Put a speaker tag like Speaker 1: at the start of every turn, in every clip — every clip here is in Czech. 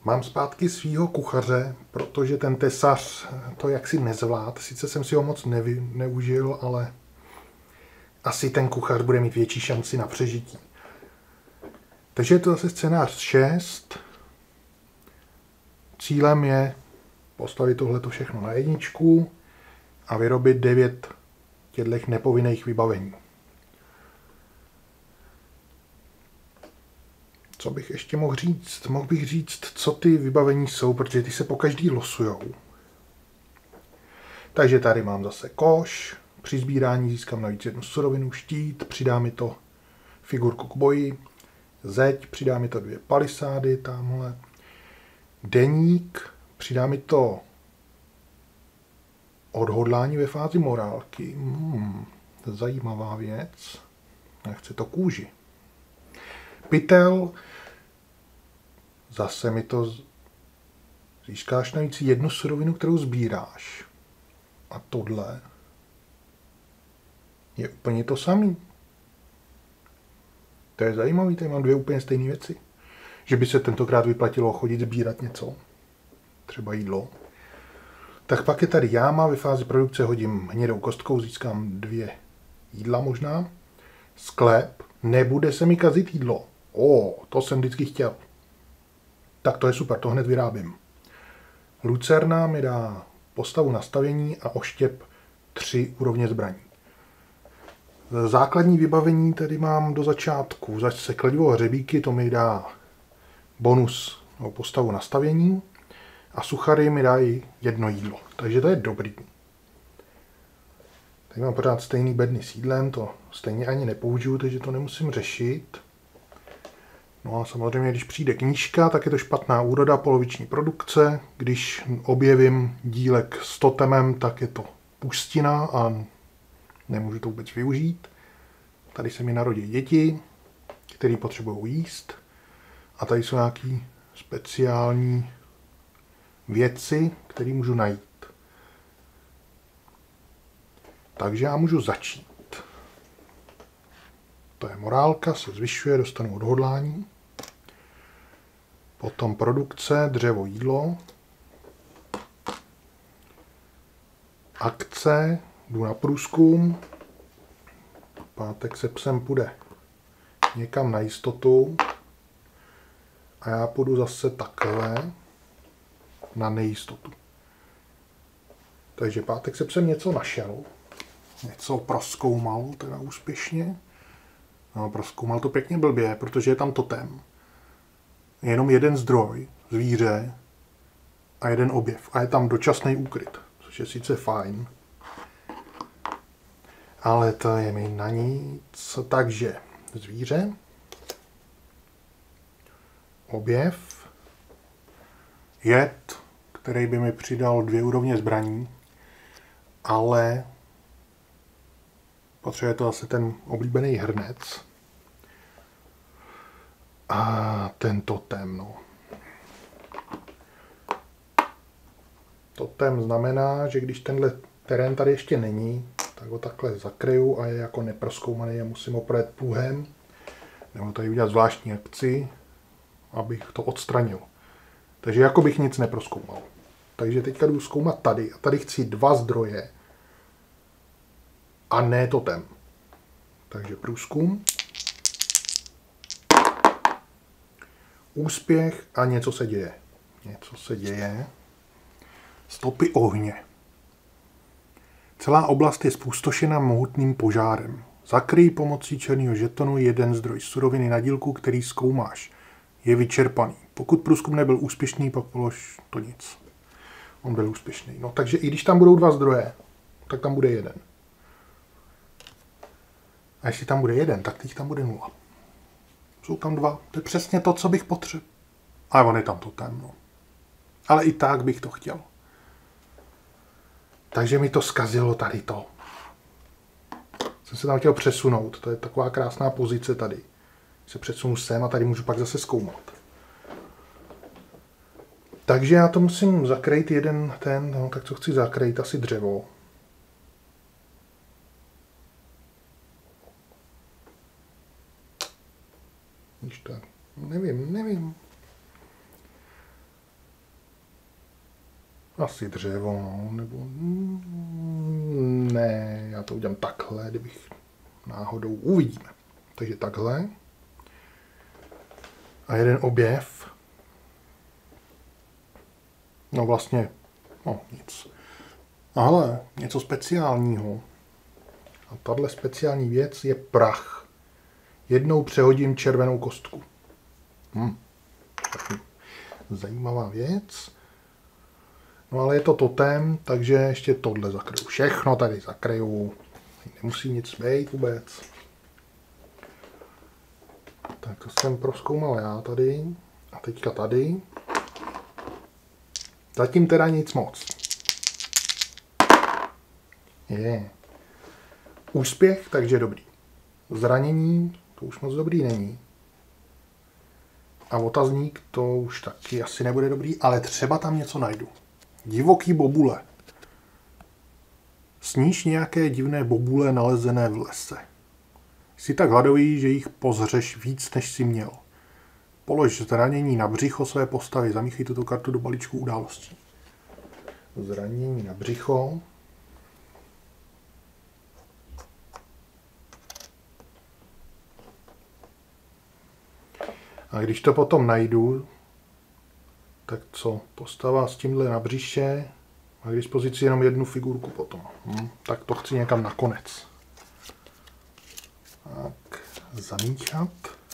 Speaker 1: Mám zpátky svýho kuchaře, protože ten tesař to jaksi nezvlád. Sice jsem si ho moc neužil, ale asi ten kuchař bude mít větší šanci na přežití. Takže je to zase scénář 6. Cílem je postavit tohleto všechno na jedničku a vyrobit 9 těchto nepovinných vybavení. Co bych ještě mohl říct? Mohl bych říct, co ty vybavení jsou, protože ty se po každý losujou. Takže tady mám zase koš. Při sbírání získám navíc jednu surovinu, štít, přidá mi to figurku k boji, zeď, přidá mi to 2 palisády, tamhle. Deník, přidá mi to odhodlání ve fázi morálky. To je zajímavá věc. A chce to kůži. Pytel, zase mi to získáš navíc jednu surovinu, kterou sbíráš. A tohle je úplně to samý. To je zajímavý, tady mám 2 úplně stejné věci. Že by se tentokrát vyplatilo chodit sbírat něco. Třeba jídlo. Tak pak je tady jáma, ve fázi produkce hodím hnědou kostkou, získám 2 jídla možná. Sklep, nebude se mi kazit jídlo. To jsem vždycky chtěl. Tak to je super, to hned vyrábím. Lucerna mi dá postavu nastavení a oštěp 3 úrovně zbraní. Základní vybavení tady mám do začátku. Zase kladivo hřebíky, to mi dá bonus nebo postavu nastavení a suchary mi dají 1 jídlo. Takže to je dobrý. Tady mám pořád stejný bedny s jídlem, to stejně ani nepoužiju, takže to nemusím řešit. No a samozřejmě, když přijde knížka, tak je to špatná úroda poloviční produkce. Když objevím dílek s totemem, tak je to pustina a nemůžu to vůbec využít. Tady se mi narodí děti, které potřebují jíst. A tady jsou nějaké speciální věci, které můžu najít. Takže já můžu začít. To je morálka, se zvyšuje, dostanu odhodlání. Potom produkce, dřevo, jídlo. Akce, jdu na průzkum. Pátek se psem půjde někam na jistotu. A já půjdu zase takhle na nejistotu. Takže pátek se psem něco našel. Něco prozkoumal, teda úspěšně. No, prozkoumal to pěkně blbě, protože je tam totem. Je jenom jeden zdroj, zvíře a jeden objev. A je tam dočasný úkryt, což je sice fajn. Ale to je mi na nic. Takže zvíře, objev, jed, který by mi přidal 2 úrovně zbraní, ale potřebuje to zase ten oblíbený hrnec. A ten totem, no. Totem znamená, že když tenhle terén tady ještě není, tak ho takhle zakryju a je jako neprozkoumaný a musím ho projet pluhem. Nebo tady udělat zvláštní akci, abych to odstranil. Takže jako bych nic neprozkoumal. Takže teďka jdu zkoumat tady. A tady chci 2 zdroje. A ne totem. Takže průzkum. Úspěch a něco se děje. Něco se děje. Stopy ohně. Celá oblast je zpustošena mohutným požárem. Zakryj pomocí černého žetonu jeden zdroj suroviny na dílku, který zkoumáš. Je vyčerpaný. Pokud průzkum nebyl úspěšný, pak polož to nic. On byl úspěšný. No, takže i když tam budou 2 zdroje, tak tam bude 1. A jestli tam bude 1, tak teď tam bude 0. Jsou tam 2. To je přesně to, co bych potřeboval. Ale on je tam totem, no. Ale i tak bych to chtěl. Takže mi to zkazilo tady to. Jsem se tam chtěl přesunout. To je taková krásná pozice tady. Se přesunu sem a tady můžu pak zase zkoumat. Takže já to musím zakrýt no, tak co chci zakrýt? Asi dřevo. Když tak, nevím. Asi dřevo, no, nebo... Ne, já to udělám takhle, kdybych náhodou uvidíme. Takže takhle. A jeden objev. No vlastně, no nic. Ale něco speciálního. A tahle speciální věc je prach. Jednou přehodím červenou kostku. Zajímavá věc. No ale je to totem, takže ještě tohle zakryju. Všechno tady zakryju. Nemusí nic být vůbec. Tak to jsem prozkoumal já tady. A teďka tady. Zatím teda nic moc. Je. Úspěch, takže dobrý. Zranění, to už moc dobrý není. A otazník, to už taky asi nebude dobrý, ale třeba tam něco najdu. Divoký bobule. Sníž nějaké divné bobule nalezené v lese. Jsi tak hladový, že jich pozřeš víc, než jsi měl. Polož zranění na břicho své postavy. Zamíchej tuto kartu do balíčku událostí. Zranění na břicho. A když to potom najdu, tak co? Postava s tímhle na břiše. Má k dispozici jenom jednu figurku potom. Tak to chci někam nakonec. Tak, zamíchat.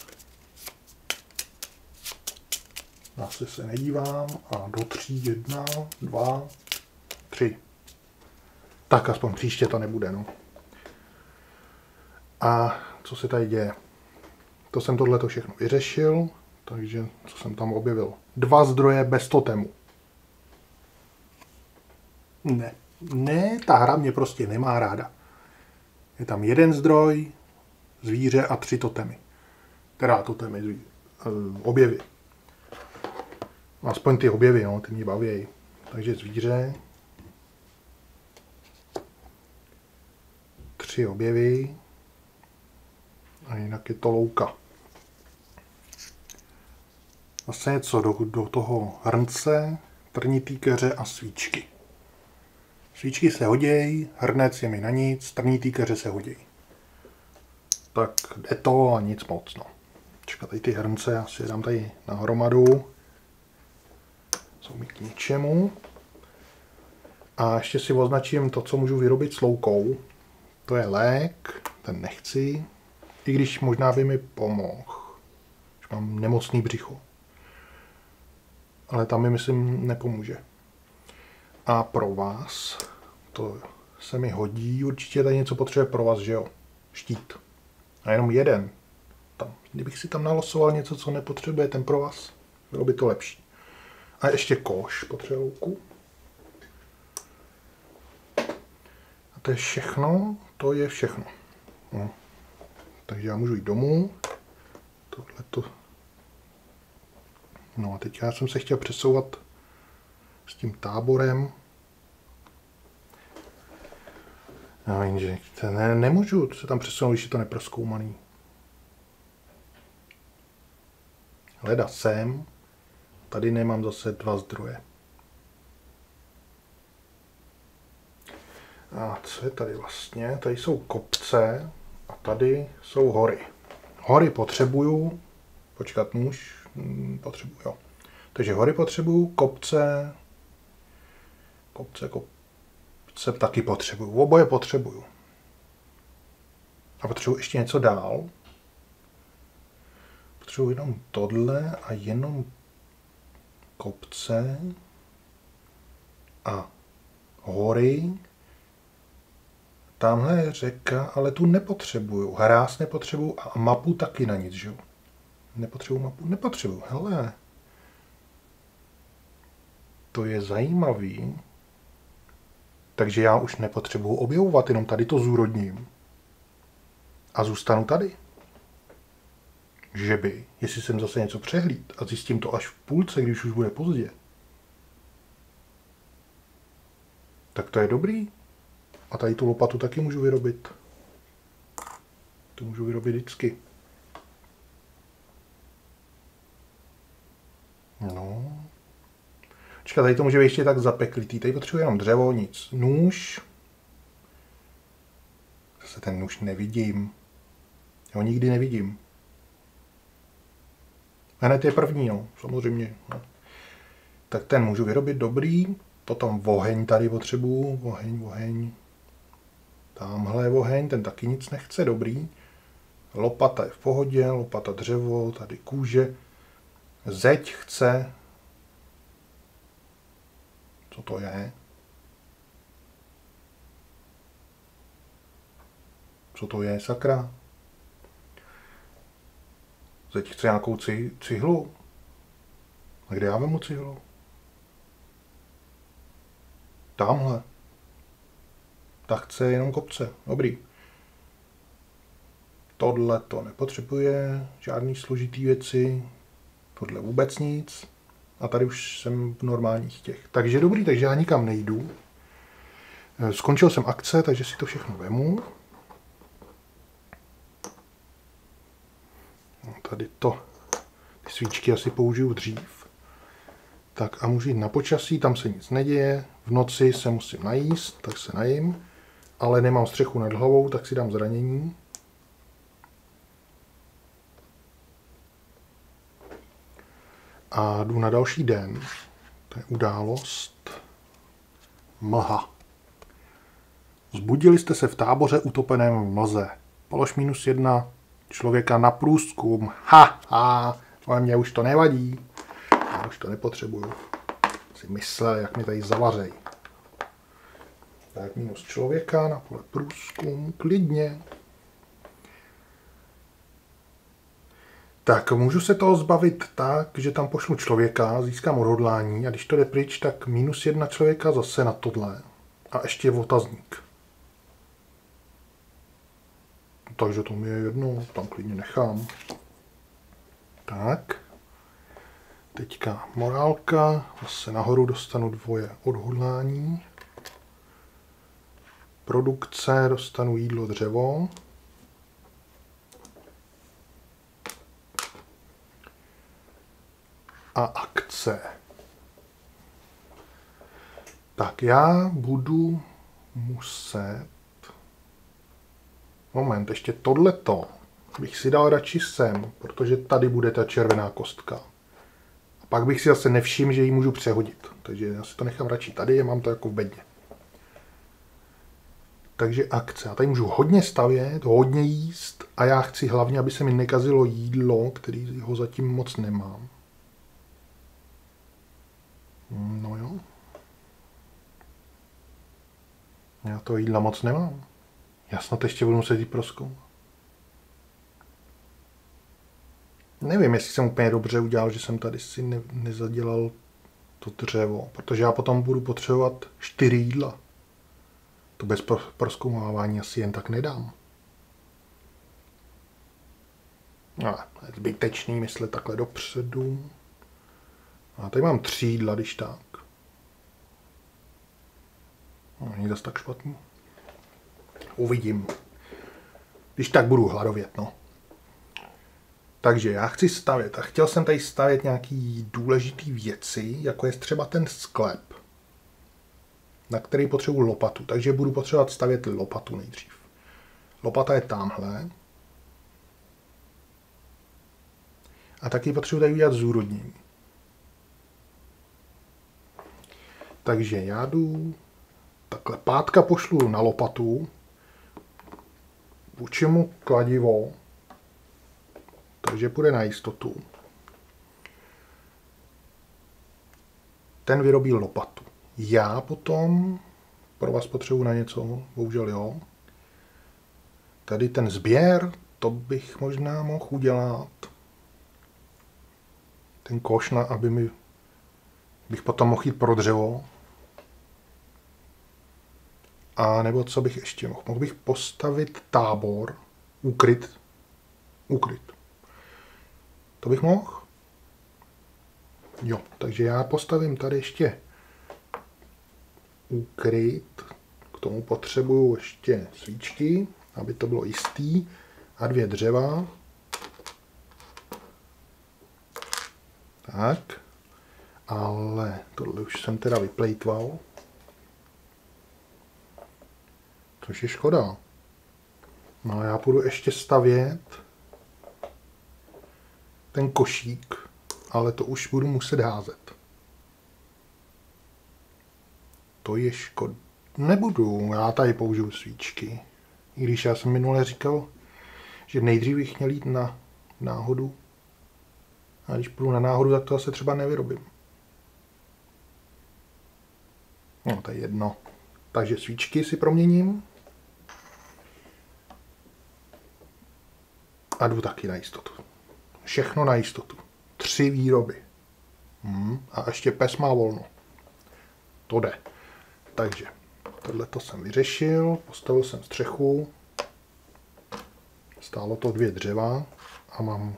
Speaker 1: Zase se nedívám. A do 3, 1, 2, 3. Tak aspoň příště to nebude, no. A co se tady děje? To jsem tohleto všechno vyřešil, takže co jsem tam objevil? 2 zdroje bez totemu. Ne, ta hra mě prostě nemá ráda. Je tam 1 zdroj, zvíře a 3 totemy. Teda totemy, objevy. Aspoň ty objevy, no, ty mě baví. Takže zvíře. 3 objevy. A jinak je to louka. Zase něco do toho hrnce, trnitý keře a svíčky. Svíčky se hodějí, hrnec je mi na nic, trnitý keře se hodějí. Tak jde to a nic moc, no. Čekat, tady ty hrnce, já si je dám tady na hromadu. Jsou mi k ničemu. A ještě si označím to, co můžu vyrobit s loukou. To je lék, ten nechci. I když možná by mi pomohl. Už mám nemocný břicho. Ale tam mi, myslím, nepomůže. A pro vás, to se mi hodí, určitě tady něco potřebuje pro vás, že jo? Štít. A jenom jeden. Tam. Kdybych si tam nalosoval něco, co nepotřebuje ten pro vás, bylo by to lepší. A ještě koš potřebuje louku. A to je všechno, to je všechno. No. Takže já můžu jít domů. Tohleto. No a teď já jsem se chtěl přesouvat s tím táborem. No jenže nemůžu se tam přesunout, když je to neprozkoumaný. Hleda sem. Tady nemám zase 2 zdroje. A co je tady vlastně? Tady jsou kopce a tady jsou hory. Hory potřebuju. Počkat, nůž potřebuju, jo. Takže hory potřebuju, kopce taky potřebuju. Oboje potřebuju. A potřebuju ještě něco dál. Potřebuju jenom tohle a jenom kopce a hory. Tamhle je řeka, ale tu nepotřebuju. Hráz nepotřebuju a mapu taky na nic, že jo? Nepotřebuju mapu? Nepotřebuju. Hele. To je zajímavý. Takže já už nepotřebuju objevovat, jenom tady to zúrodním. A zůstanu tady. Že by, jestli jsem zase něco přehlíd a zjistím to až v půlce, když už bude pozdě. Tak to je dobrý. A tady tu lopatu taky můžu vyrobit. To můžu vyrobit vždycky. No. Počkat, tady to může být ještě tak zapeklitý. Tady potřebuje jenom dřevo, nic. Nůž. Zase ten nůž nevidím. Já ho nikdy nevidím. Hned je první, no, samozřejmě. No. Tak ten můžu vyrobit, dobrý. Potom oheň tady potřebuju. Oheň. Tamhle je oheň, ten taky nic nechce, dobrý. Lopata je v pohodě, lopata dřevo, tady kůže. Zeď chce. Co to je? Co to je, sakra? Zeď chce nějakou cihlu. A kde já vemu cihlu? Tamhle. Tak chce jenom kopce. Dobrý. Tohle to nepotřebuje. Žádný složitý věci. Tohle vůbec nic. A tady už jsem v normálních těch. Takže dobrý, takže já nikam nejdu. Skončil jsem akce, takže si to všechno vemu. Tady to. Ty svíčky asi použiju dřív. Tak a můžu jít na počasí, tam se nic neděje. V noci se musím najíst, tak se najím. Ale nemám střechu nad hlavou, tak si dám zranění. A jdu na další den. To je událost. Mlha. Zbudili jste se v táboře utopeném v mlze. Polož -1 člověka na průzkum. Ale mě už to nevadí. Já už to nepotřebuju. Si myslel, jak mi tady zavařej. Tak -, člověka na pole průzkum. Klidně. Tak můžu se toho zbavit tak, že tam pošlu člověka, získám odhodlání a když to jde pryč, tak -1 člověka zase na tohle. A ještě otazník. Takže to mi je jedno, tam klidně nechám. Tak. Teďka morálka, zase nahoru dostanu 2 odhodlání. Produkce, dostanu jídlo, dřevo. A akce. Tak já budu muset... Moment, ještě tohleto bych si dal radši sem, protože tady bude ta červená kostka. A pak bych si zase nevšiml, že ji můžu přehodit. Takže já si to nechám radši tady a mám to jako v bedně. Takže akce. A tady můžu hodně stavět, hodně jíst a já chci hlavně, aby se mi nekazilo jídlo, který ho zatím moc nemám. No jo. Já to jídla moc nemám. Já snad ještě budu muset jít prozkoumat. Nevím, jestli jsem úplně dobře udělal, že jsem tady si nezadělal to dřevo, protože já potom budu potřebovat 4 jídla. To bez prozkoumávání asi jen tak nedám. No, je zbytečný myslet takhle dopředu. A tady mám 3 jídla, když tak. No, není zase tak špatný. Uvidím. Když tak budu hladovět, no. Takže já chci stavět. A chtěl jsem tady stavět nějaký důležitý věci, jako je třeba ten sklep, na který potřebuji lopatu. Takže budu potřebovat stavět lopatu nejdřív. Lopata je tamhle. A taky potřebuji tady udělat zúrodnění. Takže já jdu takhle. Pátka pošlu na lopatu. Vůči mu kladivo. Takže půjde na jistotu. Ten vyrobí lopatu. Já potom pro vás potřebuji na něco, bohužel jo. Tady ten sběr, to bych možná mohl udělat. Ten koš, aby bych potom mohl jít pro dřevo. A nebo co bych ještě mohl? Mohl bych postavit tábor, úkryt. To bych mohl? Jo, takže já postavím tady ještě úkryt. K tomu potřebuju ještě svíčky, aby to bylo jistý. A 2 dřeva. Tak. Ale tohle už jsem teda vyplejtval. Což je škoda. No a já půjdu ještě stavět ten košík, ale to už budu muset házet. To je škoda. Nebudu, já tady použiju svíčky. I když já jsem minule říkal, že nejdřív bych měl jít na náhodu. A když půjdu na náhodu, tak to asi třeba nevyrobím. No, to je jedno. Takže svíčky si proměním. A jdu taky na jistotu. Všechno na jistotu. 3 výroby. A ještě pes má volno. To jde. Takže tohleto jsem vyřešil. Postavil jsem střechu. Stálo to 2 dřeva. A mám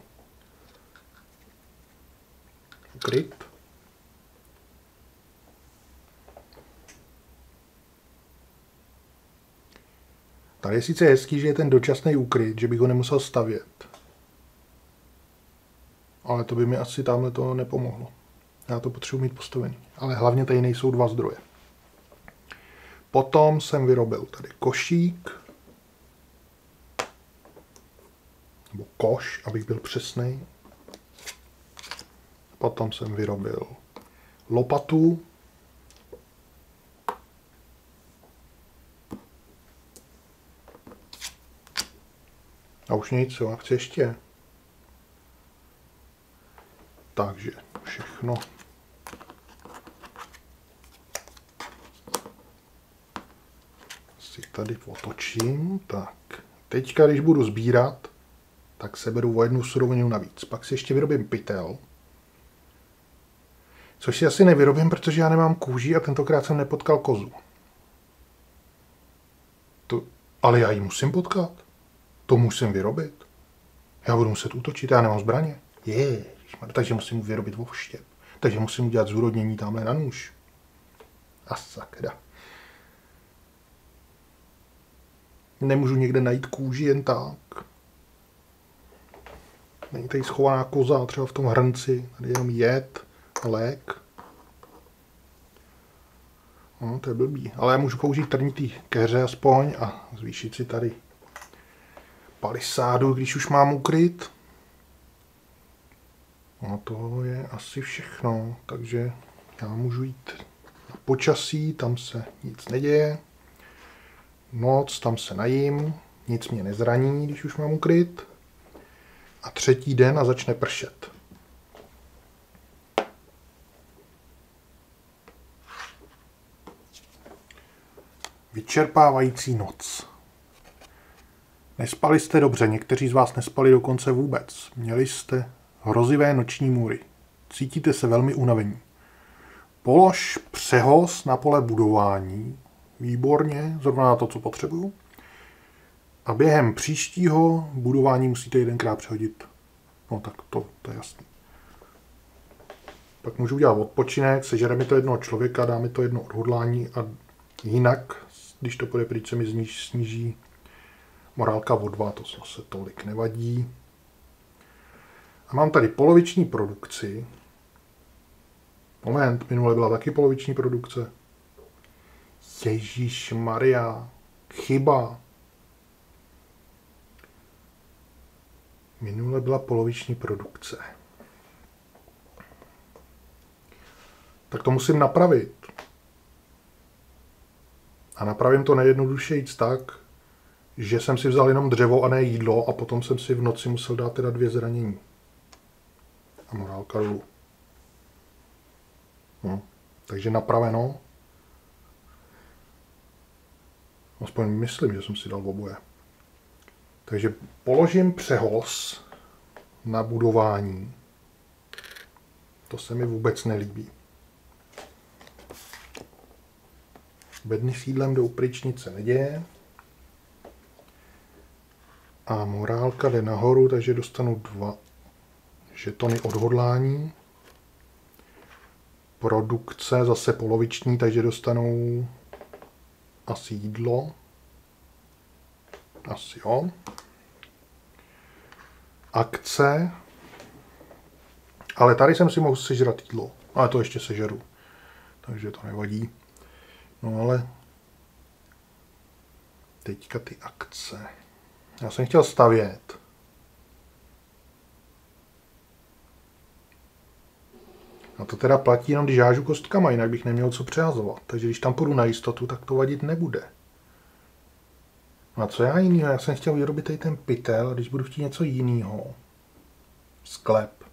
Speaker 1: kryt. Tady je sice hezký, že je ten dočasný úkryt, že bych ho nemusel stavět. Ale to by mi asi tamhle to nepomohlo. Já to potřebuji mít postavený. Ale hlavně tady nejsou 2 zdroje. Potom jsem vyrobil tady košík. Nebo koš, abych byl přesnej. Potom jsem vyrobil lopatu. A už nic, jo, chci ještě. Takže všechno. Si tady otočím. Tak. Teďka, když budu sbírat, tak se beru o 1 surovinu navíc. Pak si ještě vyrobím pytel. Což si asi nevyrobím, protože já nemám kůži a tentokrát jsem nepotkal kozu. Ale já ji musím potkat. To musím vyrobit. Já budu muset útočit, já nemám zbraně. Takže musím vyrobit voštěp. Takže musím udělat zúrodnění tamhle na nůž. A sakra. Nemůžu někde najít kůži jen tak. Není tady schovaná koza, třeba v tom hrnci. Tady jenom jed a lék. No, to je blbý. Ale já můžu použít trnitý keře aspoň a zvýšit si tady palisádu, když už mám ukryt. No to je asi všechno. Takže já můžu jít na počasí, tam se nic neděje. Noc, tam se najím, nic mě nezraní, když už mám ukryt. A 3. den a začne pršet. Vyčerpávající noc. Nespali jste dobře, někteří z vás nespali dokonce vůbec. Měli jste hrozivé noční můry. Cítíte se velmi unavení. Polož přehoz na pole budování. Výborně, zrovna na to, co potřebuju. A během příštího budování musíte 1krát přehodit. No tak to je jasný. Pak můžu udělat odpočinek, sežere mi to jednoho člověka, dá mi to 1 odhodlání a jinak, když to půjde pryč, se mi sníží morálka o 2, to se tolik nevadí. A mám tady poloviční produkci. Moment, minule byla taky poloviční produkce. Ježíšmarja, chyba. Minule byla poloviční produkce. Tak to musím napravit. A napravím to nejjednodušejíc tak, že jsem si vzal jenom dřevo a ne jídlo a potom jsem si v noci musel dát teda 2 zranění. A morálka dolů. Takže napraveno. Aspoň myslím, že jsem si dal oboje. Takže položím přehoz na budování. To se mi vůbec nelíbí. Bedny s jídlem jdou pryč, nic se neděje. A morálka jde nahoru, takže dostanu 2 žetony odhodlání. Produkce zase poloviční, takže dostanou asi jídlo. Asi jo. Akce. Ale tady jsem si mohl sežrat jídlo. Ale to ještě sežeru. Takže to nevadí. No ale teďka ty akce. Já jsem chtěl stavět. A to teda platí jenom, když hážu kostkama, jinak bych neměl co přehazovat. Takže když tam půjdu na jistotu, tak to vadit nebude. No a co já jinýho? Já jsem chtěl vyrobit tady ten pytel, a když budu chtít něco jinýho. Sklep.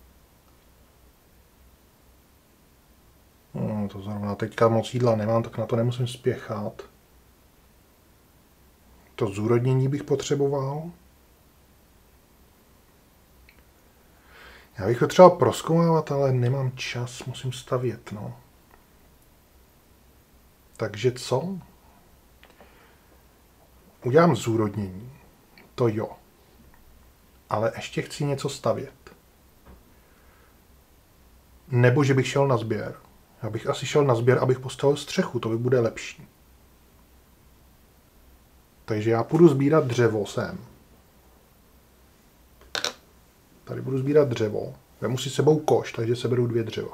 Speaker 1: No, to zrovna teďka moc jídla nemám, tak na to nemusím spěchat. To zúrodnění bych potřeboval. Já bych ho třeba prozkoumávat, ale nemám čas, musím stavět, no. Takže co? Udělám zúrodnění. To jo. Ale ještě chci něco stavět. Nebo že bych šel na sběr. Já bych asi šel na sběr, abych postavil střechu, to by bude lepší. Takže já půjdu sbírat dřevo sem. Tady budu sbírat dřevo. Vemu si sebou koš, takže seberu 2 dřeva.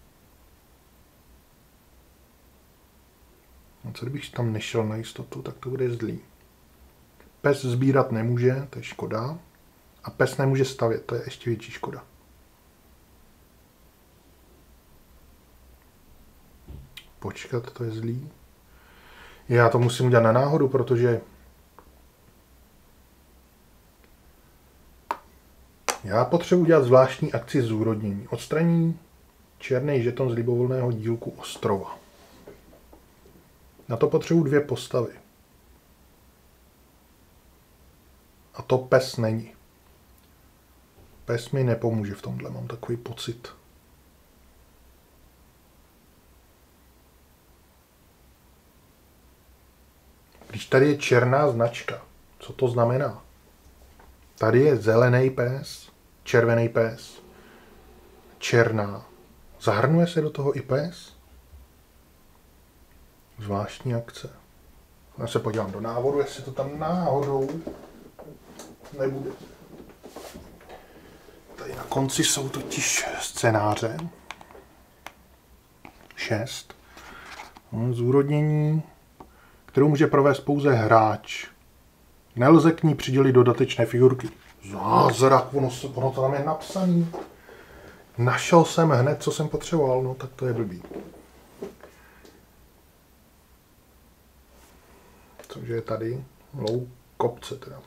Speaker 1: A co kdybych tam nešel na jistotu, tak to bude zlý. Pes sbírat nemůže, to je škoda. A pes nemůže stavět, to je ještě větší škoda. Počkat, to je zlý. Já to musím udělat na náhodu, protože já potřebuji udělat zvláštní akci zúrodnění. Odstraní černý žeton z libovolného dílku ostrova. Na to potřebuji 2 postavy. A to pes není. Pes mi nepomůže v tomhle, mám takový pocit. Když tady je černá značka, co to znamená? Tady je zelený pes, červený pes, černá. Zahrnuje se do toho i pes? Zvláštní akce. Já se podívám do návodu, jestli to tam náhodou nebude. Tady na konci jsou totiž scénáře. 6. Zúrodnění, kterou může provést pouze hráč. Nelze k ní přidělit dodatečné figurky. Zázrak, ono to tam je napsaný. Našel jsem hned, co jsem potřeboval, no tak to je blbý. Cože je tady? Lou kopce teda.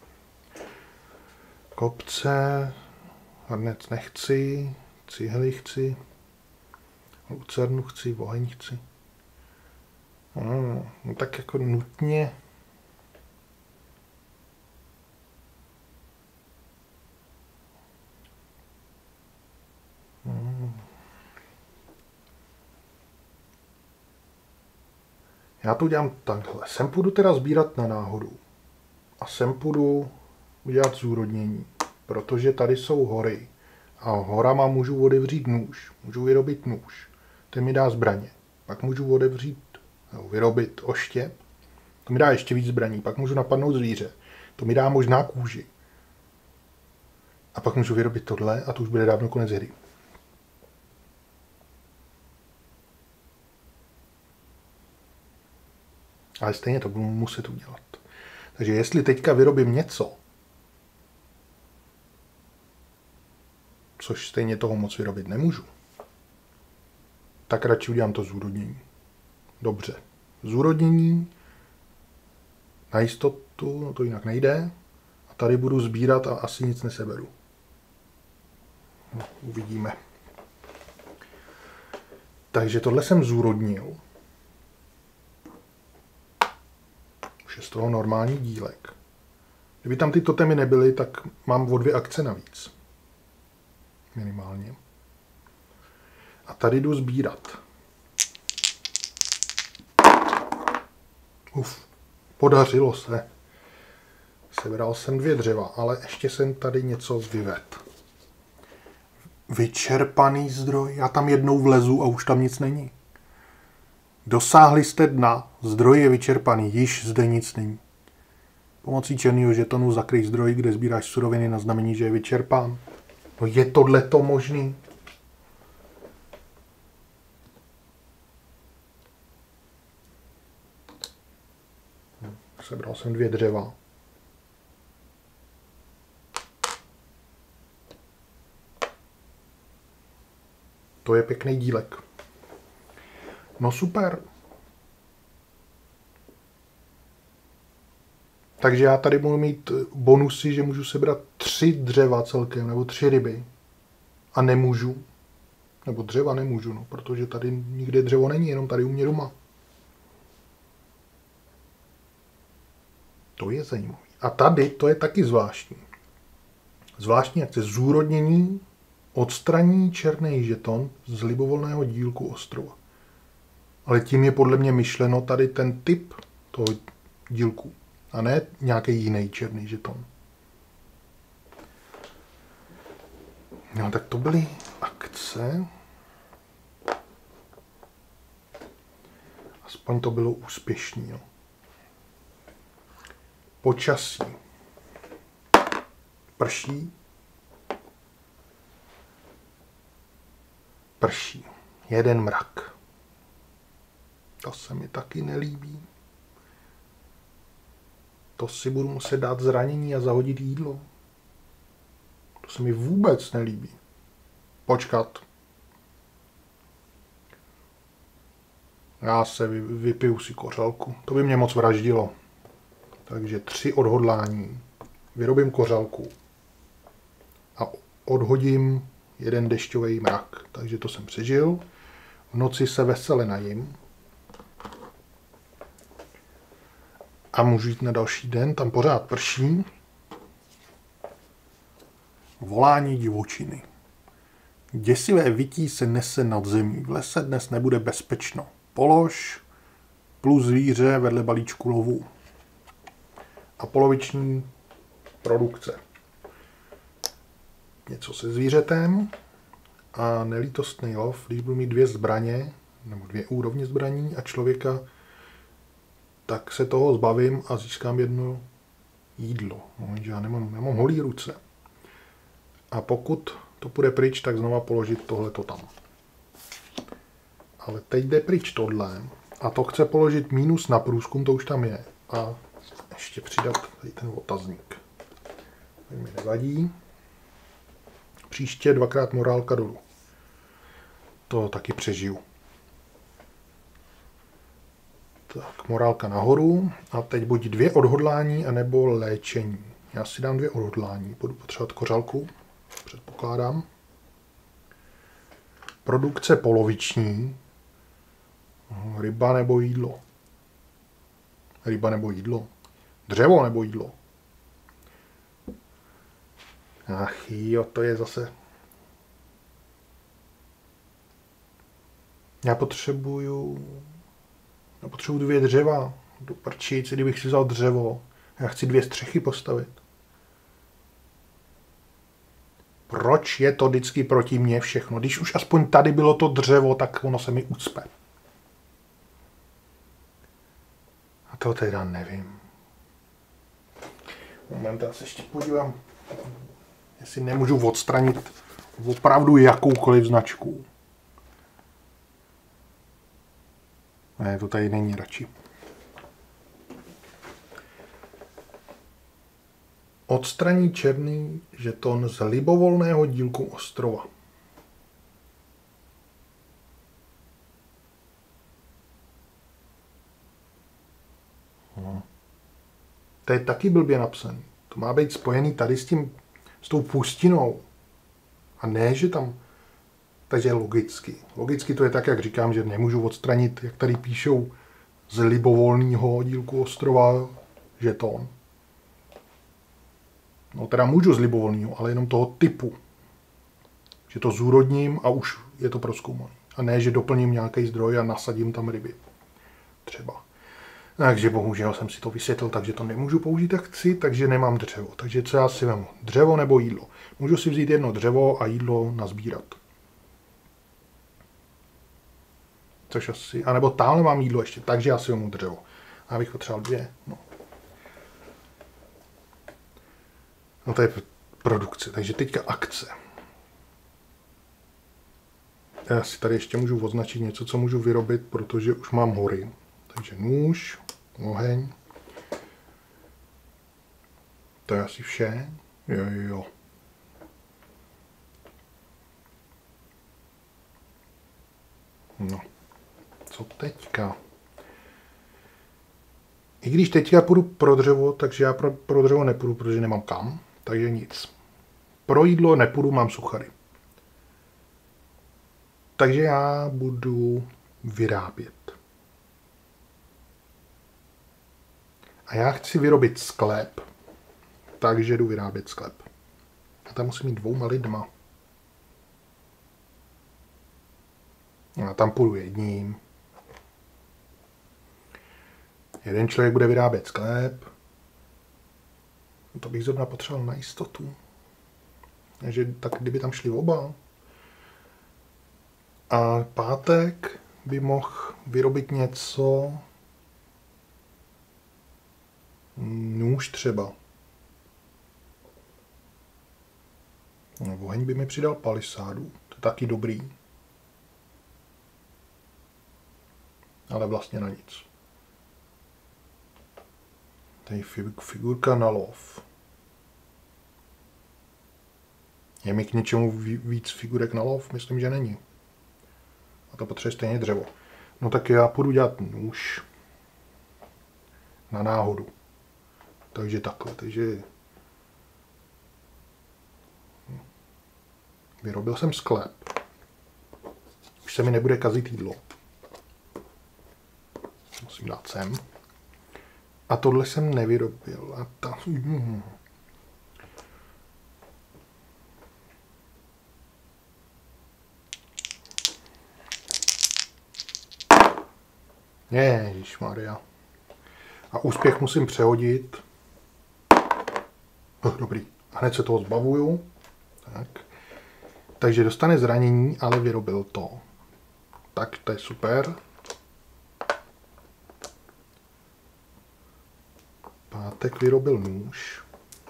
Speaker 1: Kopce, hrnec nechci, cihly chci, lucernu chci, oheň chci. No tak jako nutně. Já to udělám takhle. Sem půjdu teda sbírat na náhodu. A sem půjdu udělat zúrodnění. Protože tady jsou hory. A horama můžu otevřít nůž. Můžu vyrobit nůž. Ten mi dá zbraně. Pak můžu otevřít, vyrobit oštěp. To mi dá ještě víc zbraní. Pak můžu napadnout zvíře. To mi dá možná kůži. A pak můžu vyrobit tohle a to už bude dávno konec hry. Ale stejně to budu muset udělat. Takže jestli teďka vyrobím něco, což stejně toho moc vyrobit nemůžu, tak radši udělám to zúrodnění. Dobře. Zúrodnění na jistotu, no to jinak nejde. A tady budu sbírat a asi nic neseberu. No, uvidíme. Takže tohle jsem zúrodnil. Už je z toho normální dílek. Kdyby tam ty totemy nebyly, tak mám o 2 akce navíc. Minimálně. A tady jdu sbírat. Podařilo se. Sebral jsem 2 dřeva, ale ještě jsem tady něco vyvedl. Vyčerpaný zdroj. Já tam jednou vlezu a už tam nic není. Dosáhli jste dna. Zdroj je vyčerpaný. Již zde nic není. Pomocí černého žetonu zakryj zdroj, kde sbíráš suroviny na znamení, že je vyčerpán. No je tohleto možný? sebral jsem 2 dřeva. To je pěkný dílek. No super. Takže já tady budu mít bonusy, že můžu sebrat 3 dřeva celkem, nebo 3 ryby. A nemůžu. Nebo dřeva nemůžu, no, protože tady nikde dřevo není, jenom tady u mě doma. To je zajímavé. A tady to je taky zvláštní. Zvláštní akce zúrodnění, odstraní černý žeton z libovolného dílku ostrova. Ale tím je podle mě myšleno tady ten typ toho dílku. A ne nějaký jiný černý žeton. No tak to byly akce. Aspoň to bylo úspěšný. Jo. Počasí. Prší. Prší. Jeden mrak. To se mi taky nelíbí. To si budu muset dát zranění a zahodit jídlo. To se mi vůbec nelíbí. Počkat. Já se vypiju si kořalku. To by mě moc vraždilo. Takže 3 odhodlání. Vyrobím kořalku. A odhodím 1 dešťový mrak. Takže to jsem přežil. V noci se vesele najím. A můžu jít na další den. Tam pořád prší. Volání divočiny. Děsivé vytí se nese nad zemí. V lese dnes nebude bezpečno. Polož plus zvíře vedle balíčku lovů. A poloviční produkce. Něco se zvířetem a nelítostný lov, když budu mít 2 zbraně, nebo 2 úrovně zbraní a člověka, tak se toho zbavím a získám 1 jídlo. No, že já nemám holý ruce. A pokud to půjde pryč, tak znova položit tohleto tam. Ale teď jde pryč tohle a to chce položit mínus na průzkum, to už tam je. A ještě přidat tady ten otazník. To mi nevadí. Příště 2x morálka dolů. To taky přežiju. Tak, morálka nahoru. A teď buď 2 odhodlání, anebo léčení. Já si dám 2 odhodlání. Budu potřebovat kořalku. Předpokládám. Produkce poloviční. Ryba nebo jídlo. Ryba nebo jídlo. Dřevo nebo jídlo. Ach jo, to je zase... Já potřebuju 2 dřeva. Do prčic, kdybych si vzal dřevo. Já chci 2 střechy postavit. Proč je to vždycky proti mně všechno? Když už aspoň tady bylo to dřevo, tak ono se mi ucpe. A to teda nevím. Moment, já se ještě podívám, jestli nemůžu odstranit opravdu jakoukoliv značku. Ne, to tady není radši. Odstraní černý žeton z libovolného dílku ostrova. To je taky blbě napsaný. To má být spojený tady s tou pustinou. A ne, že tam... Takže logicky. Logicky to je tak, jak říkám, že nemůžu odstranit, jak tady píšou, z libovolného dílku ostrova žeton. No teda můžu z libovolného, ale jenom toho typu. Že to zúrodním a už je to prozkoumaný. A ne, že doplním nějaký zdroj a nasadím tam ryby. Třeba. Takže bohužel jsem si to vysvětlil, takže to nemůžu použít jak chci, takže nemám dřevo. Takže co já si vemu? Dřevo nebo jídlo? Můžu si vzít 1 dřevo a jídlo nazbírat. Což asi... A nebo tamhle mám jídlo ještě, takže já si vemu dřevo. A bych potřeboval 2. No to je produkce, takže teďka akce. Já si tady ještě můžu označit něco, co můžu vyrobit, protože už mám hory. Takže nůž, oheň, To je asi vše. Jo. No, co teďka? I když teďka půjdu pro dřevo, takže já pro dřevo nepůjdu, protože nemám kam, takže nic. Pro jídlo nepůjdu, mám suchary. Takže já budu vyrábět. A já chci vyrobit sklep, takže jdu vyrábět sklep. A tam musím mít 2 lidma. A tam půjdu jedním. Jeden člověk bude vyrábět sklep. To bych zrovna potřeboval na jistotu. Takže tak kdyby tam šli oba. A pátek by mohl vyrobit něco. Nůž třeba. No, oheň by mi přidal palisádu. To je taky dobrý. Ale vlastně na nic. Tady figurka na lov. Je mi k něčemu víc figurek na lov? Myslím, že není. A to potřebuje stejně dřevo. No tak já půjdu dělat nůž. Na náhodu. Takže takhle. Takže vyrobil jsem sklep. Už se mi nebude kazit jídlo. Musím dát sem. A tohle jsem nevyrobil. A ta... Ježišmarja. A úspěch musím přehodit. Dobrý. Hned se toho zbavuju. Tak. Takže dostane zranění, ale vyrobil to. Tak to je super. Pátek vyrobil nůž.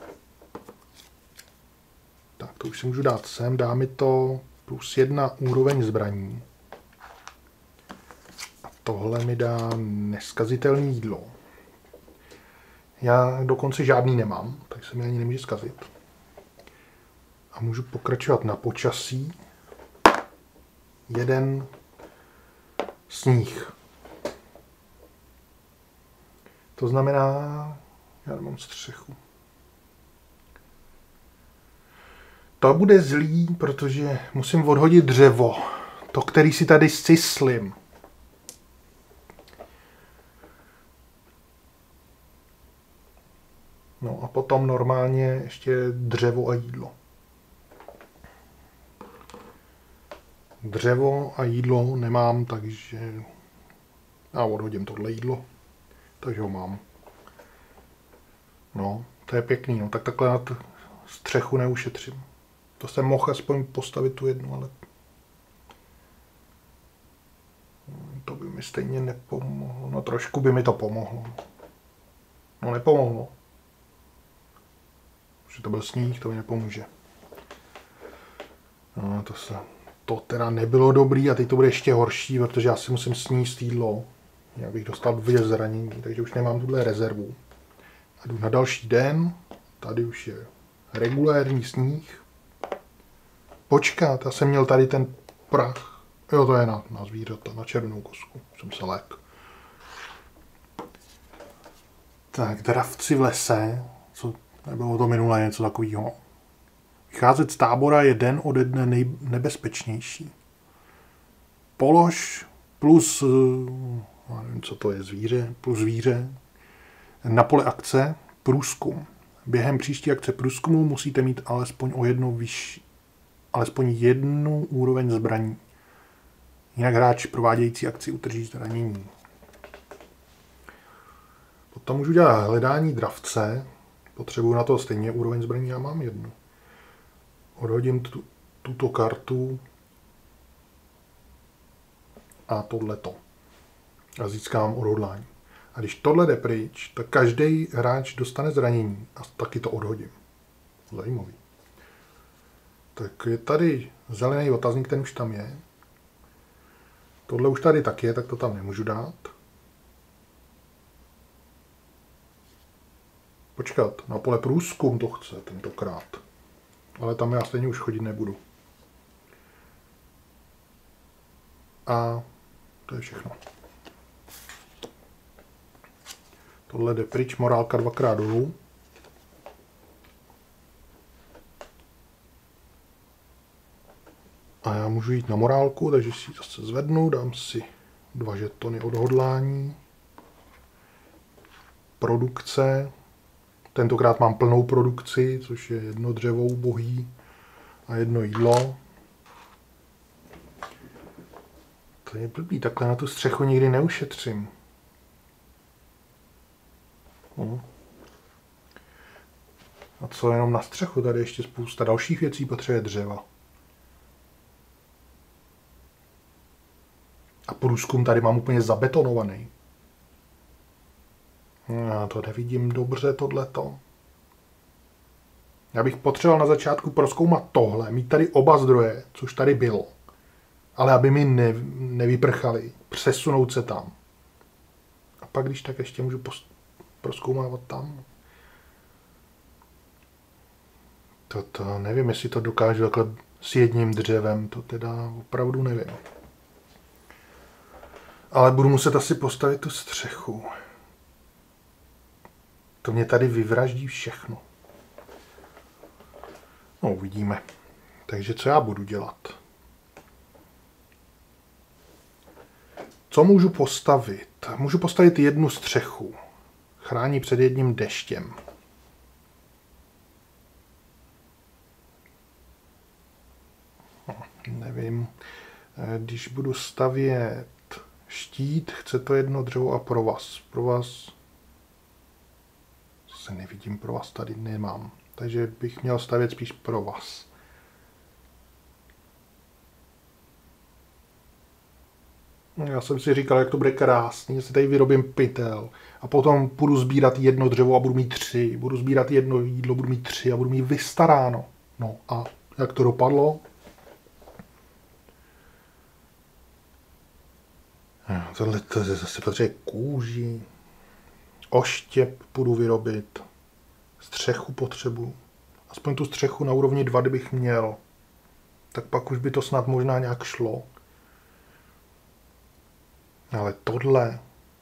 Speaker 1: Tak to už si můžu dát sem. Dá mi to +1 úroveň zbraní. A tohle mi dá neskazitelné jídlo. Já dokonce žádný nemám, tak se mi ani nemůže zkazit. A můžu pokračovat na počasí. 1 sníh. To znamená, já nemám střechu. To bude zlý, protože musím odhodit dřevo. To, který si tady scislím. No a potom normálně ještě dřevo a jídlo. Dřevo a jídlo nemám, takže já odhodím tohle jídlo. Takže ho mám. No, to je pěkný, no tak takhle na střechu neušetřím. To jsem mohl aspoň postavit tu jednu, ale to by mi stejně nepomohlo. No trošku by mi to pomohlo. No nepomohlo. Že to byl sníh, to mi nepomůže. No to teda nebylo dobrý a teď to bude ještě horší, protože já si musím sníst jídlo. Já bych dostal 2 zranění, takže už nemám tuhle rezervu. A jdu na další den. Tady už je regulérní sníh. Počkat, já jsem měl tady ten prach. Jo, to je na zvířata, na červenou kosku. Jsem se lék. Tak, dravci v lese. Co, nebylo to minule něco takového. Vycházet z tábora je den ode dne nebezpečnější. Polož plus, já nevím, co to je, zvíře, plus zvíře. Na pole akce průzkum. Během příští akce průzkumu musíte mít alespoň jednu úroveň zbraní. Jinak hráč provádějící akci utrží zranění. Potom můžu dělat hledání dravce. Potřebuju na to stejně úroveň zbraní, já mám 1. Odhodím tuto kartu a tohleto. A získám odhodlání. A když tohle jde pryč, tak každý hráč dostane zranění a taky to odhodím. Zajímavý. Tak je tady zelený otazník, ten už tam je. Tohle už tady tak je, tak to tam nemůžu dát. počkat, na pole průzkum to chce tentokrát. Ale tam já stejně už chodit nebudu. A to je všechno. Tohle jde pryč, morálka 2krát dolů. A já můžu jít na morálku, takže si ji zase zvednu, dám si 2 žetony odhodlání. Produkce. Tentokrát mám plnou produkci, což je 1 dřevo ubohý a 1 jídlo. To je blbý, takhle na tu střechu nikdy neušetřím. A co jenom na střechu? Tady ještě spousta dalších věcí potřebuje dřeva. A průzkum tady mám úplně zabetonovaný. Já to nevidím dobře, tohleto. Já bych potřeboval na začátku prozkoumat tohle, mít tady oba zdroje, což tady bylo. Ale aby mi nevyprchali, přesunout se tam. A pak, když tak ještě můžu prozkoumávat tam. To nevím, jestli to dokážu takhle s jedním dřevem, to teda opravdu nevím. Ale budu muset asi postavit tu střechu. To mě tady vyvraždí všechno. No, uvidíme. Takže co já budu dělat? Co můžu postavit? Můžu postavit 1 střechu. Chrání před jedním deštěm. Nevím. Když budu stavět štít, chce to 1 dřevo a provaz. Provaz... Zase nevidím, provaz tady nemám. Takže bych měl stavět spíš provaz. Já jsem si říkal, jak to bude krásný, že si tady vyrobím pytel a potom budu sbírat 1 dřevo a budu mít 3. Budu sbírat 1 jídlo, budu mít 3 a budu mít vystaráno. No a jak to dopadlo? Tohle to zase potřebuje kůži. Oštěp budu vyrobit. Střechu potřebuji. Aspoň tu střechu na úrovni 2, kdybych měl. Tak pak už by to snad možná nějak šlo. Ale tohle...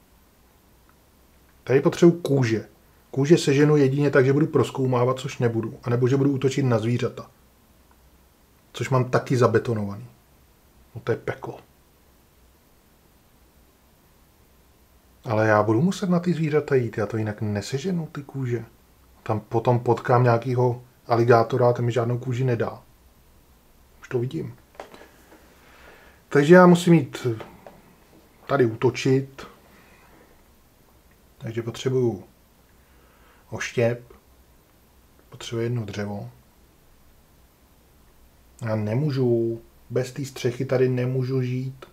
Speaker 1: Tady potřebuji kůže. Kůže seženu jedině tak, že budu prozkoumávat, což nebudu. A nebo že budu útočit na zvířata. Což mám taky zabetonovaný. No to je peklo. Ale já budu muset na ty zvířata jít, já to jinak neseženu, ty kůže. Tam potom potkám nějakýho aligátora a ten mi žádnou kůži nedá. Už to vidím. Takže já musím jít tady útočit. Takže potřebuju oštěp. Potřebuji 1 dřevo. Já nemůžu, bez té střechy tady nemůžu žít.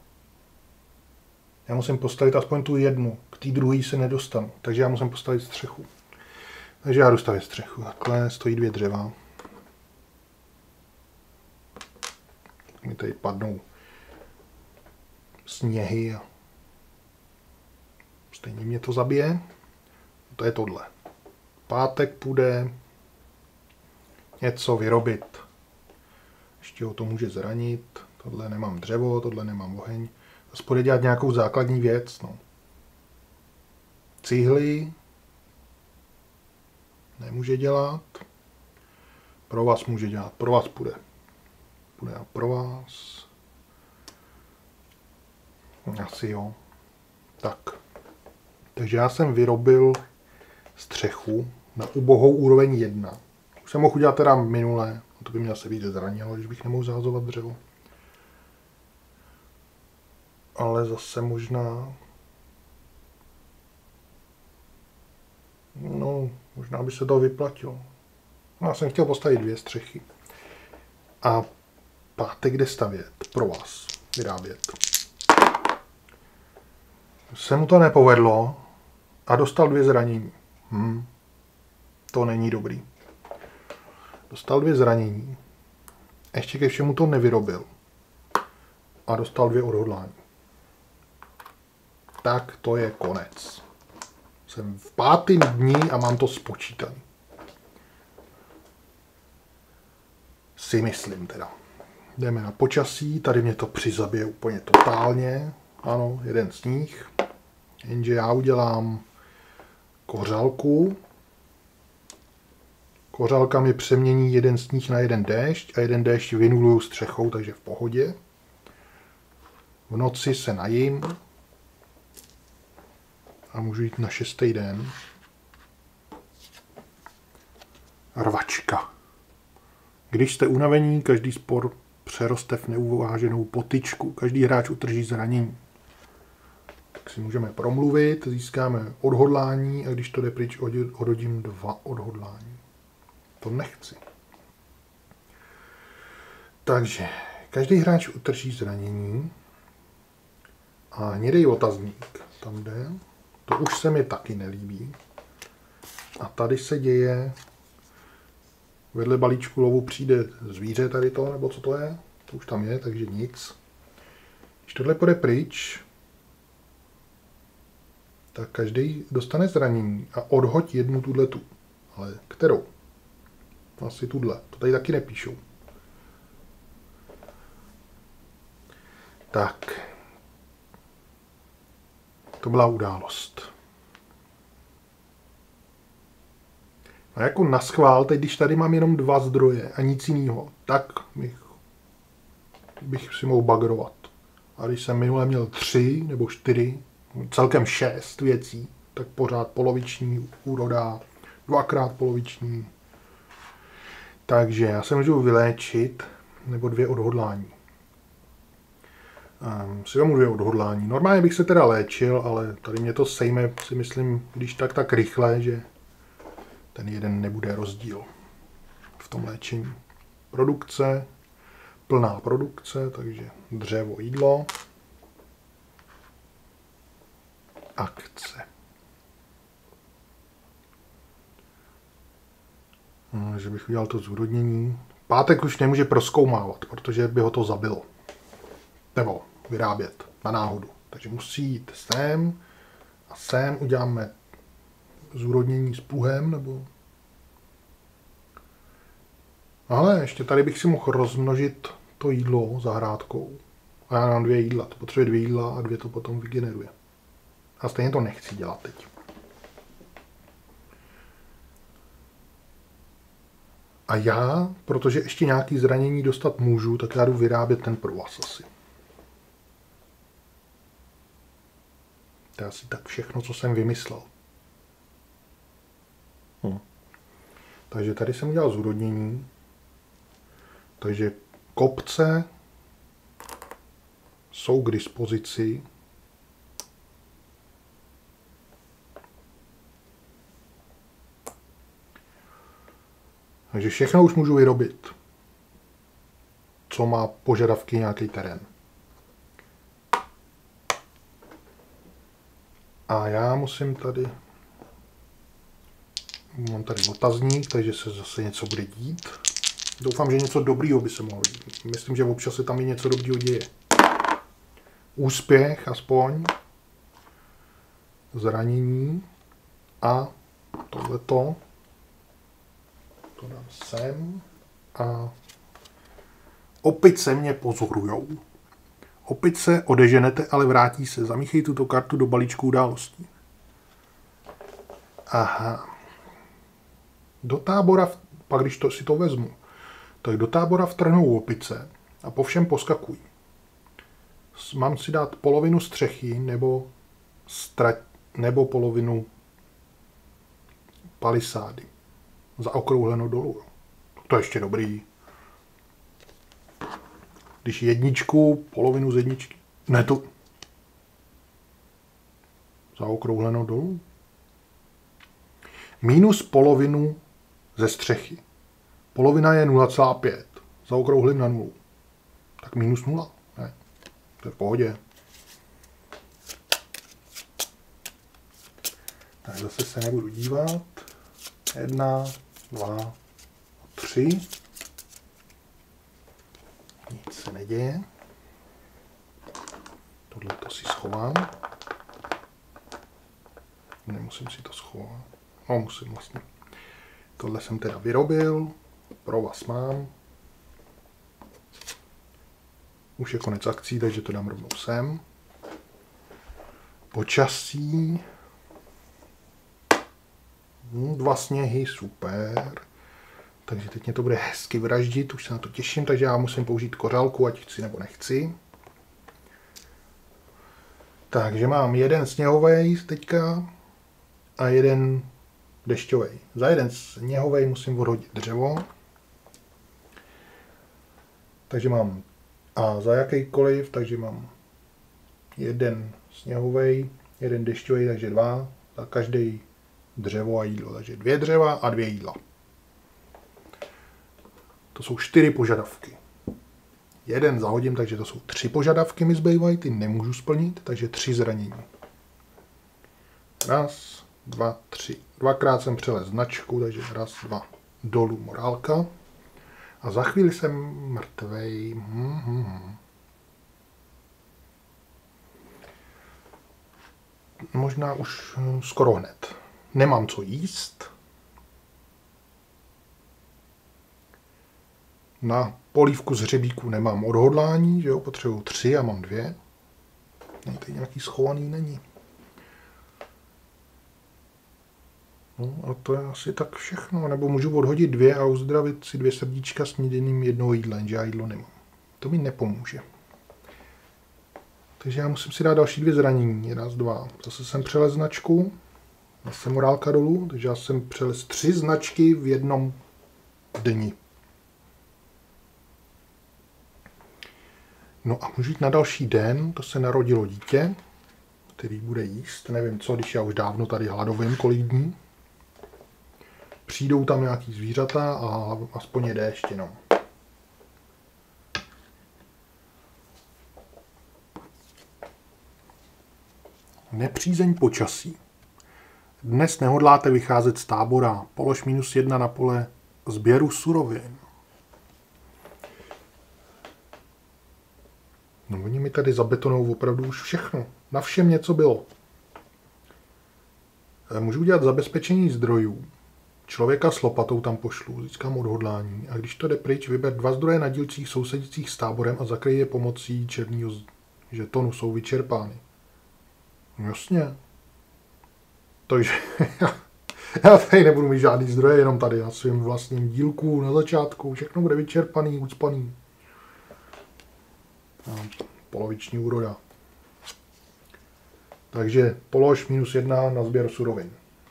Speaker 1: Já musím postavit aspoň tu 1, k té druhé se nedostanu, takže já musím postavit střechu. Takže já jdu stavět střechu. Takhle stojí 2 dřeva. Mi tady padnou sněhy a stejně mě to zabije. To je tohle. Pátek půjde něco vyrobit. Ještě ho to může zranit. Tohle nemám dřevo, tohle nemám oheň. Aspoň dělat nějakou základní věc. No. Cihly nemůže dělat. Provaz může dělat. Provaz půjde. Půjde na provaz. Asi jo. Tak. Takže já jsem vyrobil střechu na ubohou úroveň 1. Už jsem mohl udělat teda minule. To by mě asi víc zranilo, když bych nemohl zahazovat dřevo. Ale zase možná... No, možná by se to vyplatilo. No, já jsem chtěl postavit 2 střechy. A pátek kde stavět? Pro vás. Vyrábět. Se mu to nepovedlo a dostal 2 zranění. To není dobrý. Dostal 2 zranění. Ještě ke všemu to nevyrobil. A dostal 2 odhodlání. Tak to je konec. Jsem v 5. dni a mám to spočítané. Si myslím teda. Jdeme na počasí, tady mě to přizabije úplně totálně. Ano, jeden sníh. Jenže já udělám kořálku. Kořálka mi přemění jeden sníh na jeden déšť a jeden déšť vynuluju střechou, takže v pohodě. V noci se najím a můžu jít na 6. den. Rvačka. Když jste unavení, každý spor přeroste v neuváženou potyčku. Každý hráč utrží zranění. Tak si můžeme promluvit, získáme odhodlání a když to jde pryč, odhodím 2 odhodlání. To nechci. Takže každý hráč utrží zranění a hnědej otazník tam jde. To už se mi taky nelíbí. A tady se děje, vedle balíčku lovu přijde zvíře tady to, nebo co to je? To už tam je, takže nic. Když tohle půjde pryč, tak každý dostane zranění a odhoď jednu tuhletu. Ale kterou? Asi tuhle. To tady taky nepíšou. Tak. To byla událost. A jako naschvál, teď když tady mám jenom 2 zdroje a nic jiného, tak bych si mohl bagrovat. A když jsem minule měl 3 nebo 4, celkem 6 věcí, tak pořád poloviční úroda, 2x poloviční. Takže já se můžu vyléčit, nebo 2 odhodlání. Si vemu 2 odhodlání. Normálně bych se teda léčil, ale tady mě to sejme, si myslím, když tak rychle, že ten jeden nebude rozdíl v tom léčení. Produkce, plná produkce, takže dřevo, jídlo. Akce. Že bych udělal to zúrodnění. Pátek už nemůže prozkoumávat, protože by ho to zabilo. Nebo vyrábět na náhodu. Takže musí jít sem a sem uděláme zúrodnění s pluhem, nebo... Ale ještě tady bych si mohl rozmnožit to jídlo zahrádkou. A já mám 2 jídla. To potřebuje 2 jídla a 2 to potom vygeneruje. A stejně to nechci dělat teď. A já, protože ještě nějaký zranění dostat můžu, tak já jdu vyrábět ten provaz asi. To je asi tak všechno, co jsem vymyslel. Takže tady jsem udělal zúrodnění. Takže kopce jsou k dispozici. Takže všechno už můžu vyrobit, co má požadavky nějaký terén. A já musím tady... Mám tady otazník, takže se zase něco bude dít. Doufám, že něco dobrýho by se mohlo dít. Myslím, že občas se tam i něco dobrýho děje. Úspěch aspoň. Zranění. A tohleto. To dám sem. A opice mě pozorujou. Opice odeženete, ale vrátí se. Zamíchej tuto kartu do balíčku událostí. Aha. Do tábora, pak když si to vezmu, tak do tábora vtrhnou opice a po všem poskakují. Mám si dát polovinu střechy nebo polovinu palisády. Zaokrouhleno dolů. To je ještě dobrý. Když jedničku, polovinu z jedničky. Ne to. Zaokrouhleno dolů. Minus polovinu ze střechy. Polovina je 0,5. Zaokrouhlím na 0. Tak minus 0. Ne. To je v pohodě. Tak zase se nebudu dívat. 1, 2, 3. Nic se neděje. Tohle to si schovám. Nemusím si to schovat. No, musím vlastně. Tohle jsem teda vyrobil. Pro vás mám. Už je konec akcí, takže to dám rovnou sem. Počasí. 2 sněhy, super. Takže teď mě to bude hezky vraždit, už se na to těším, takže já musím použít kořálku, ať chci nebo nechci. Takže mám 1 sněhový teďka a 1 dešťový. Za 1 sněhový musím odhodit dřevo. Takže mám a za jakýkoliv, takže mám 1 sněhový, 1 dešťový, takže 2. Za každý dřevo a jídlo, takže 2 dřeva a 2 jídla. To jsou 4 požadavky. 1 zahodím, takže to jsou 3 požadavky mi zbývají, ty nemůžu splnit, takže 3 zranění. 1, 2, 3. 2krát jsem přelez značku, takže 1, 2. Dolů morálka. A za chvíli jsem mrtvej. Možná už skoro hned. Nemám co jíst. Na polívku z hřebíků nemám odhodlání, že jo, potřebuju 3 a mám 2. No, tady nějaký schovaný není. No a to je asi tak všechno, nebo můžu odhodit 2 a uzdravit si 2 srdíčka s jediným jednoho jídla, jenže já jídlo nemám. To mi nepomůže. Takže já musím si dát další 2 zranění, 1, 2. Zase jsem přelez značku, zase morálka dolů, takže já jsem přelez 3 značky v jednom dni. No a můžu jít na další den, to se narodilo dítě, který bude jíst, nevím co, když já už dávno tady hladovím kolik dní. Přijdou tam nějaký zvířata a aspoň jede ještě no. Nepřízeň počasí. Dnes nehodláte vycházet z tábora, polož -1 na pole sběru surovin. No oni mi tady zabetonou opravdu už všechno. Na všem něco bylo. Můžu udělat zabezpečení zdrojů. Člověka s lopatou tam pošlu, získám odhodlání. A když to jde pryč, vyber 2 zdroje na dílcích sousedících s táborem a zakryj je pomocí černého žetonu. Jsou vyčerpány. Jasně. Takže já tady nebudu mít žádný zdroje, jenom tady na svém vlastním dílku na začátku. Všechno bude vyčerpaný, ucpaný. Poloviční úroda. Takže polož -1 na sběr surovin.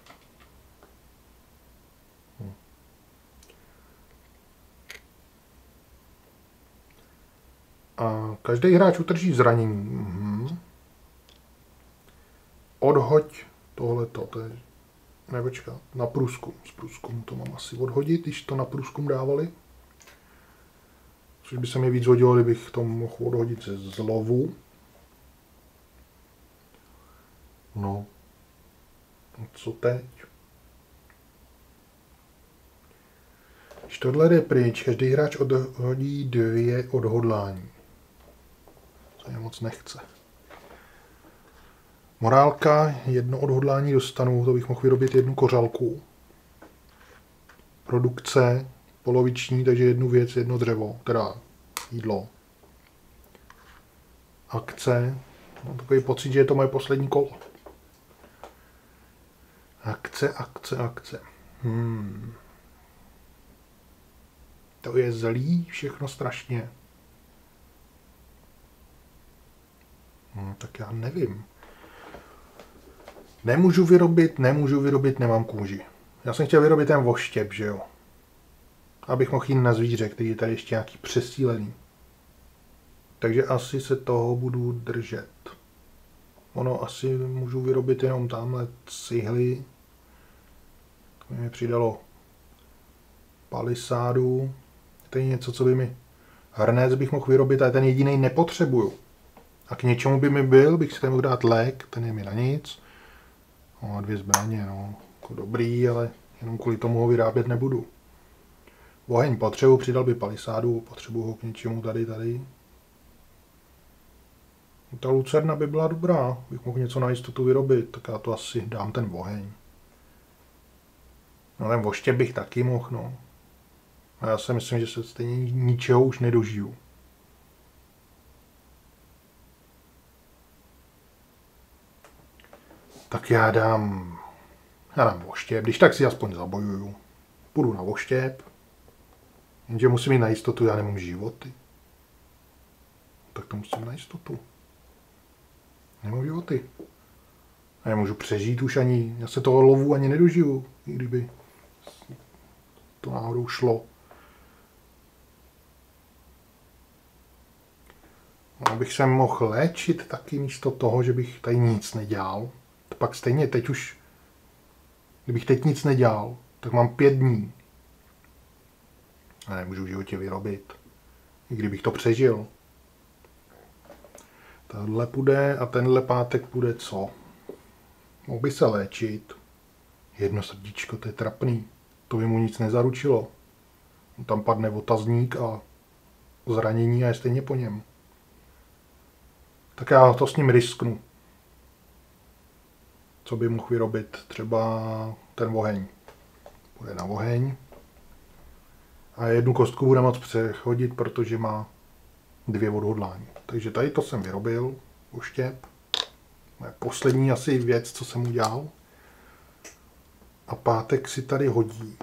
Speaker 1: A každý hráč utrží zranění. Odhoď tohleto, to je nepočkat, na průzkum. Z průzkumu to mám asi odhodit, když to na průzkum dávali. Což by se mi víc hodilo, kdybych to mohl odhodit ze zlovu. No. A co teď? Když tohle jde pryč, každý hráč odhodí 2 odhodlání. To je moc nechce. Morálka, 1 odhodlání dostanu, to bych mohl vyrobit 1 kořalku. Produkce, poloviční, takže 1 věc, 1 dřevo, teda jídlo. Akce, mám takový pocit, že je to moje poslední kolo. Akce. To je zlý, všechno strašně. Tak já nevím. Nemůžu vyrobit, nemám kůži. Já jsem chtěl vyrobit ten voštěp, že jo. Abych mohl jít na zvíře, který je tady ještě nějaký přesílený. Takže asi se toho budu držet. Ono asi můžu vyrobit jenom tamhle cihly. To mi přidalo palisádu. To je něco, co by mi... Hrnec bych mohl vyrobit, ale ten jediný nepotřebuju. A k něčemu by mi byl, bych si tam mohl dát lék, ten je mi na nic. No, 2 zbraně, no, jako dobrý, ale jenom kvůli tomu ho vyrábět nebudu. Oheň potřebuji, přidal by palisádu, potřebuji ho k něčemu tady. Ta lucerna by byla dobrá, bych mohl něco na jistotu vyrobit, tak já to asi dám ten oheň. No ten voštěp bych taky mohl, no. A já si myslím, že se stejně ničeho už nedožiju. Tak já dám voštěp, když tak si aspoň zabojuju. Půjdu na voštěp, jenže musím mít na jistotu, já nemám životy. Tak to musím na jistotu. Nemám životy. A já můžu přežít už ani, já se toho lovu ani nedožiju, i kdyby to náhodou šlo. Abych se mohl léčit taky místo toho, že bych tady nic nedělal. To pak stejně teď už, kdybych teď nic nedělal, tak mám 5 dní. A nemůžu v životě vyrobit. I kdybych to přežil. Tohle půjde a tenhle pátek půjde co? Mohl by se léčit. Jedno srdíčko, to je trapný. To by mu nic nezaručilo. Tam padne otazník a zranění a je stejně po něm. Tak já to s ním risknu. Co by mohl vyrobit? Třeba ten oheň. Půjde na oheň. A jednu kostku bude moc přechodit, protože má 2 odhodlání. Takže tady to jsem vyrobil. Oštěp. To je poslední asi věc, co jsem udělal. A pátek si tady hodí.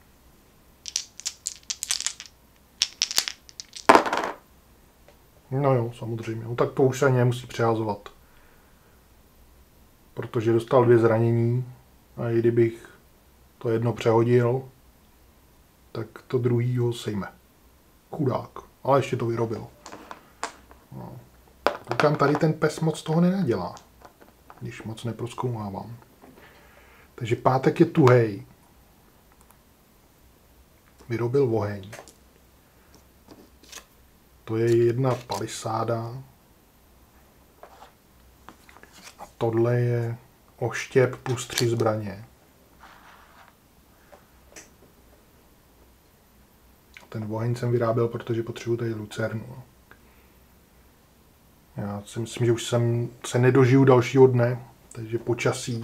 Speaker 1: No jo, samozřejmě. No tak to už se ani nemusí přehazovat. Protože dostal 2 zranění a i kdybych to jedno přehodil, tak to druhý ho sejme. Chudák. Ale ještě to vyrobil. No. Koukám, tady ten pes moc toho nenadělá. Když moc neprozkoumávám. Takže pátek je tuhej. Vyrobil oheň. To je 1 palisáda. A tohle je oštěp plus 3 zbraně. Ten oheň jsem vyráběl, protože potřebuji tady lucernu. Já si myslím, že už jsem se nedožiju dalšího dne, takže počasí.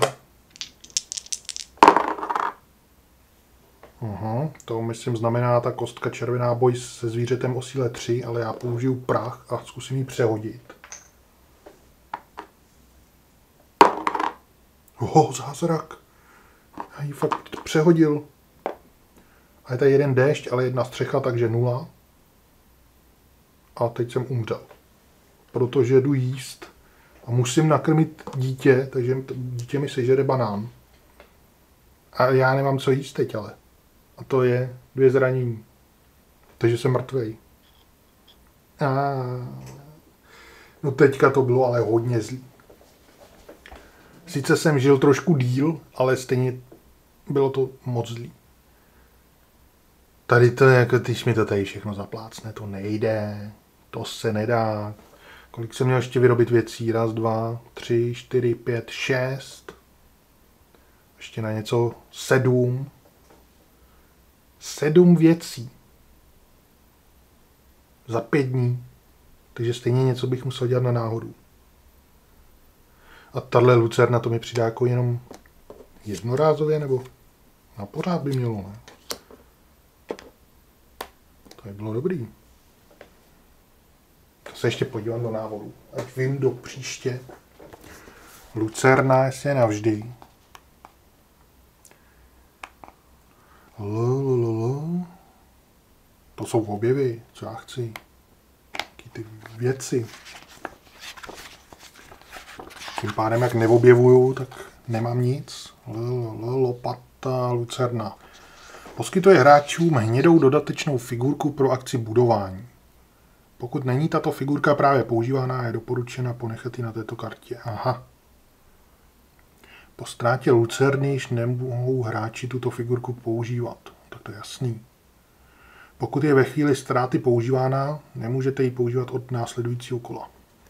Speaker 1: To myslím znamená ta kostka červená boj se zvířetem o síle 3, ale já použiju prach a zkusím ji přehodit. Zázrak. Já ji fakt přehodil. A je tady 1 déšť, ale 1 střecha, takže 0. A teď jsem umřel. Protože jdu jíst a musím nakrmit dítě, takže dítě mi sežere banán. A já nemám co jíst teď, ale. A to je 2 zranění. Takže jsem mrtvej. No teďka to bylo ale hodně zlý. Sice jsem žil trošku díl, ale stejně bylo to moc zlý. Tady to je jako, když mi to tady všechno zaplácne, to nejde. To se nedá. Kolik jsem měl ještě vyrobit věcí? 1, 2, 3, 4, 5, 6. Ještě na něco 7. 7 věcí. Za 5 dní. Takže stejně něco bych musel dělat na náhodu. A tahle lucerna to mi přidá jako jenom jednorázově, nebo na pořád by mělo, ne? To by bylo dobrý. To se ještě podívám do návodu. Ať vím do příště. Lucerna je navždy. To jsou objevy, co já chci. Taky ty věci. Tím pádem, jak neobjevuju, tak nemám nic. Lopata, lucerna. Poskytuje hráčům hnědou dodatečnou figurku pro akci budování. Pokud není tato figurka právě používaná, je doporučena ponechat ji na této kartě. Aha. Po ztrátě lucerny již nemohou hráči tuto figurku používat. Tak to je jasný. Pokud je ve chvíli ztráty používána, nemůžete ji používat od následujícího kola.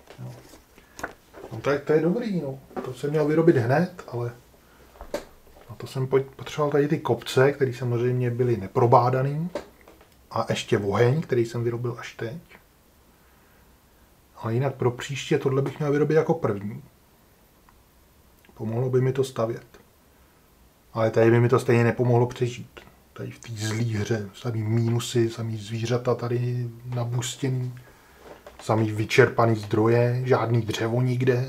Speaker 1: No to je dobrý, no. To jsem měl vyrobit hned, ale na to jsem potřeboval tady ty kopce, které samozřejmě byly neprobádaný. A ještě oheň, který jsem vyrobil až teď. Ale jinak pro příště tohle bych měl vyrobit jako první. Pomohlo by mi to stavět. Ale tady by mi to stejně nepomohlo přežít. Tady v té zlý hře, samý mínusy, samý zvířata tady nabustěný, samý vyčerpaný zdroje, žádný dřevo nikde.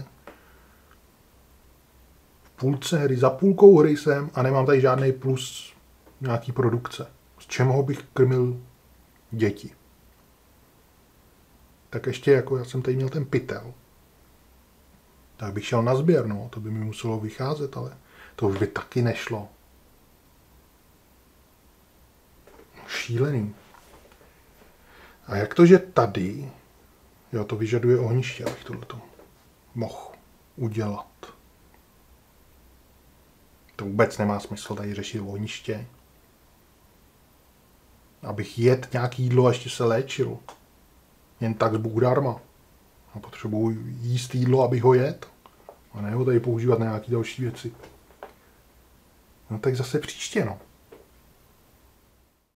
Speaker 1: V půlce hry, za půlkou hry jsem a nemám tady žádný plus nějaký produkce. Z čeho bych krmil děti. Tak ještě jako já jsem tady měl ten pytel. Tak bych šel na sběr, no, to by mi muselo vycházet, ale to už by taky nešlo. Šílený. A jak to, že tady, jo, to vyžaduje ohniště, abych tohleto mohl udělat. To vůbec nemá smysl tady řešit ohniště. Abych jedl nějaký jídlo a ještě se léčil. Jen tak z Bůh darma. A potřebuji jíst jídlo, abych ho jedl. A ne ho tady používat na nějaké další věci. No tak zase příště, no.